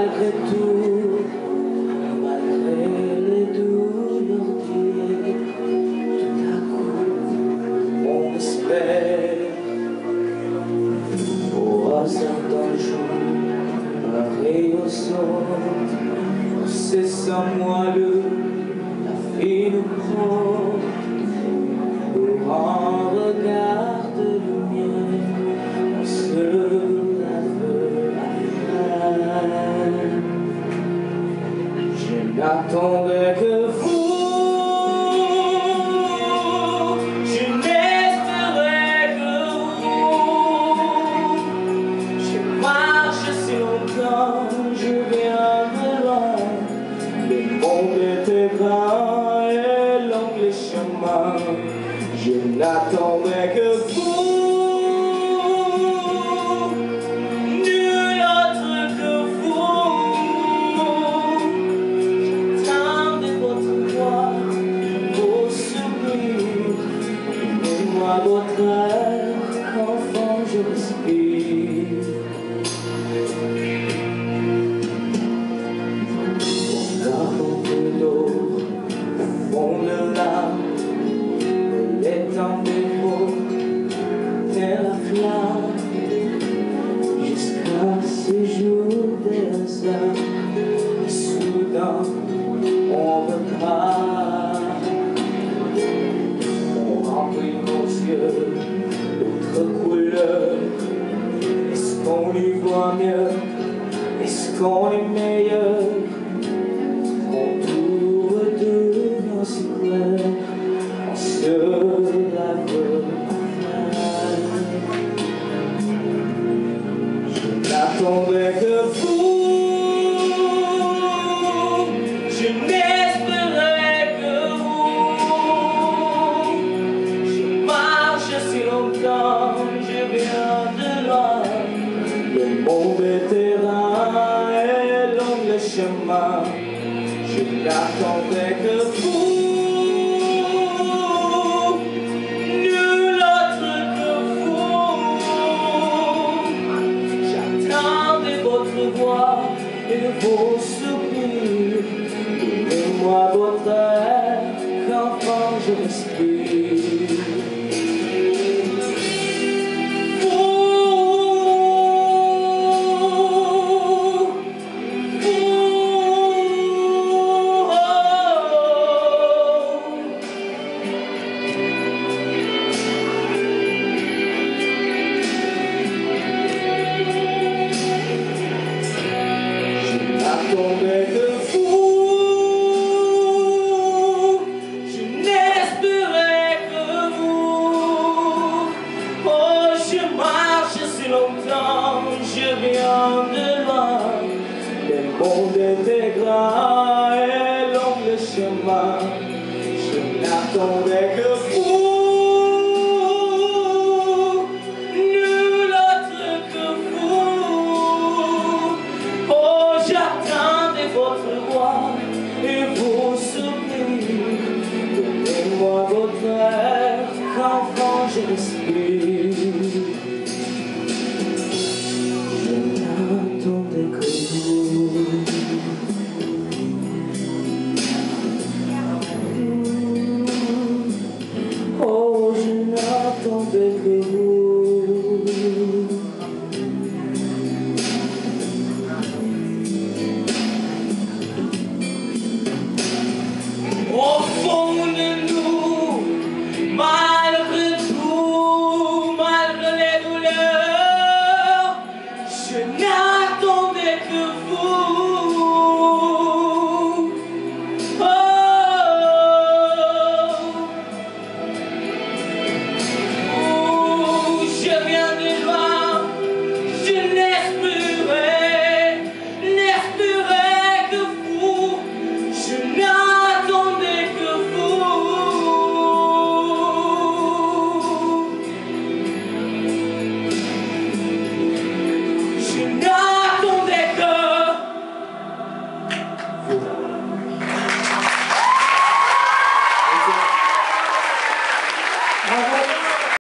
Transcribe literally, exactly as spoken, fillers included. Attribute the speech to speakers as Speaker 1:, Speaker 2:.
Speaker 1: malgré tout, malgré les douleurs d'hier, tout à coup, on espère au hasard d'un jour, pareil au sol, c'est sans moelleux, la vie nous prend pour un regard de lumière, on se lave la faim. Je n'attendais que vous, je n'espérais que vous. Je marche si longtemps, je viens de loin, le monde était grand et long les chemins. Je n'attendais que vous, nul autre que vous. J'attendais votre voix, vos sourires, donnez-moi votre air, qu'enfant je respire. Mon larme de l'eau, fond de larmes, dans mes mots, t'es la flamme, jusqu'à ce jour des hasards, et soudain on repart. On remplit nos yeux d'autres couleurs. Est-ce qu'on y voit mieux? Est-ce qu'on est meilleur? Quand tout redevient si clair, on se lave la faim. Je n'attendais que vous, je n'espérais que vous. Je marche si longtemps, je viens de loin, le monde est terrain et long le chemin. Je n'attendais que vous, voix et vos sourires, donnez-moi votre air, qu'enfant je respire. J'attendais que vous, je n'espérais que vous. Oh, je marche si longtemps, je viens de loin, le monde était grand et long le chemin. Je n'attendais que vous, nul autre que vous. Oh, j'attendais votre voix et vos sourires, donnez-moi votre air, qu'enfant je respire.